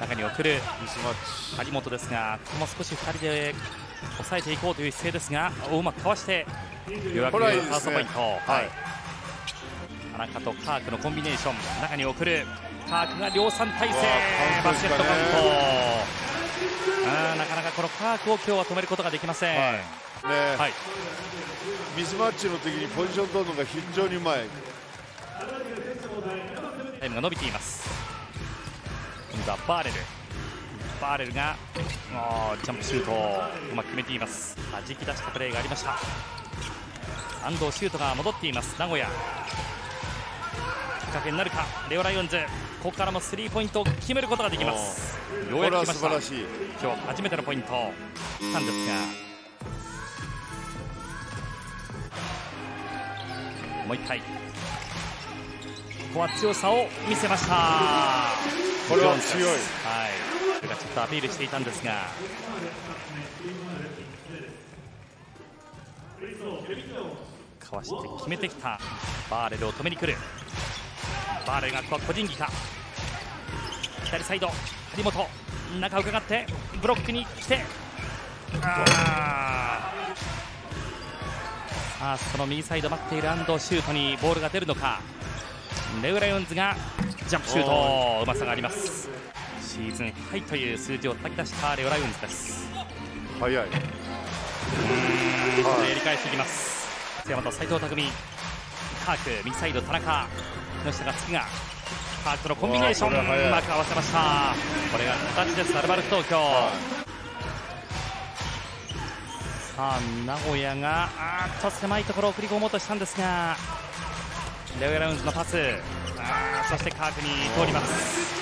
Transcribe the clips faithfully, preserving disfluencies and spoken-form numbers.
中に送るミスマッチ張本ですが、ここも少しふたりで抑えていこうという姿勢ですが、うまくかわしてようやくファーストポイント。はい、田中とカークのコンビネーション、中に送るカークが量産体制、バスケットカウント。あなかなかこのカークを今日は止めることができません。はい、ねはい、ミスマッチの時にポジション取るのが非常にうまい。 タイムが伸びています。今度はバーレルバーレルがジャンプシュートをうまく決めています。弾き出したプレーがありました。安藤シュートが戻っています。名古屋きっかけになるか。レオライオンズ、ここからもスリーポイントを決めることができます。ようやく来ました。今日初めてのポイントしたんですが、もう一回ここは強さを見せました。 これは強い。はい、 それがちょっとアピールしていたんですが、かわして決めてきたバーレルを止めに来る。バーレルがここは個人技か。左サイド張本、中を伺ってブロックに来て、あさあその右サイド待っている安藤シュートにボールが出るのか。レオライオンズがジャンプシュート、うまさがあります。シーズンハイという数字を叩き出したレオライオンズです。 早い。 うーん、やり返していきます。松山と斉藤匠、カーク右サイド田中、木下が次がカークのコンビネーション、うまく合わせました。これが形です。アルバルク東京。さあ名古屋があーっと狭いところを送り込もうとしたんですが、レオライオンズのパス、あそしてカークに通ります。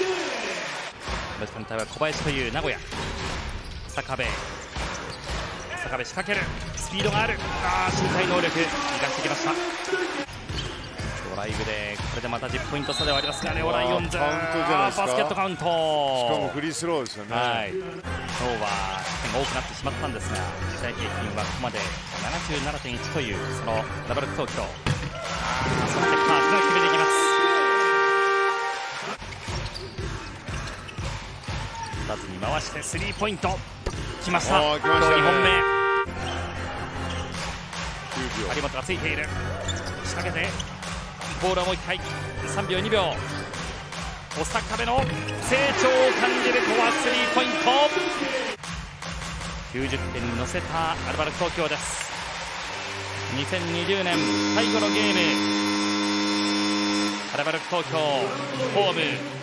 この時間帯は小林という名古屋。坂部坂部仕掛ける、スピードがある、あ身体能力生かしてきました。ドライブでこれでまたじゅっポイント差ではありますが、レオライオンズカウントじゃないですか。 バスケットカウント、しかもフリースローですよね。 はい、今日は点が多くなってしまったんですが、試合平均はここまで ななじゅうななてんいち というそのラバルク東京。そしてカークが決めていきます。ふたつに回してスリーポイントきました。今日にほんめ。張本がついている、仕掛けてボールをもういっかい、さんびょうにびょう、小坂部の成長を感じる、ここはスリーポイント、きゅうじゅってんに乗せたアルバルク東京です。にせんにじゅうねん最後のゲーム、アルバルク東京ホーム